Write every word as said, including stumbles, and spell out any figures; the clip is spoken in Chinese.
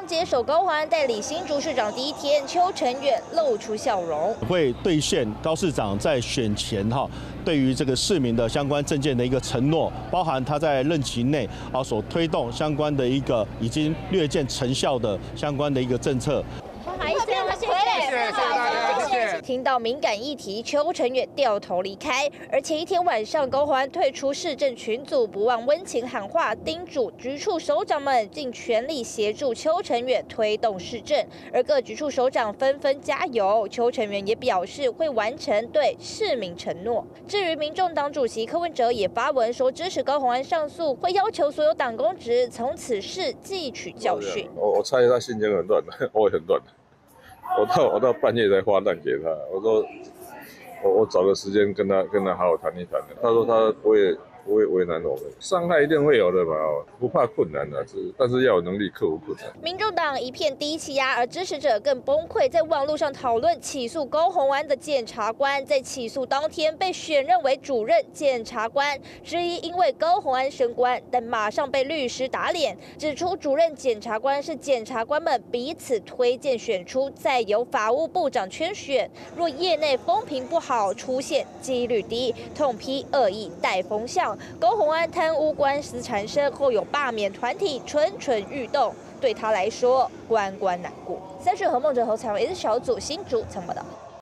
刚接手高虹安代理新竹市长第一天，邱成远露出笑容， 会兑现高市长在选前哈对于这个市民的相关政见的一个承诺，包含他在任期内啊所推动相关的一个已经略见成效的相关的一个政策。 好意思，谢谢，谢谢大家，谢谢。听到敏感议题，邱成远掉头离开。而前一天晚上，高虹安退出市政群组，不忘温情喊话，叮嘱局处首长们尽全力协助邱成远推动市政。而各局处首长纷纷加油，邱成远也表示会完成对市民承诺。至于民众党主席柯文哲也发文说支持高虹安上诉，会要求所有党公职从此事汲取教训。 我我猜他心情很乱，我也很乱。我到我到半夜才发蛋给他，我说我我找个时间跟他跟他好好谈一谈。他说他不会不会为难我们，伤害一定会有的嘛，不怕困难的，但是要有能力克服困难。 民众党一片低气压，而支持者更崩溃，在网络上讨论起诉高虹安的检察官，在起诉当天被选任为主任检察官，质疑因为高虹安升官，但马上被律师打脸，指出主任检察官是检察官们彼此推荐选出，再由法务部长圈选。若业内风评不好，出现几率低，痛批恶意带风向。高虹安贪污官司缠身后，有罢免团体蠢蠢欲动，对他来说关关难过。三十何孟哲侯采访 S 小组新竹曾报道。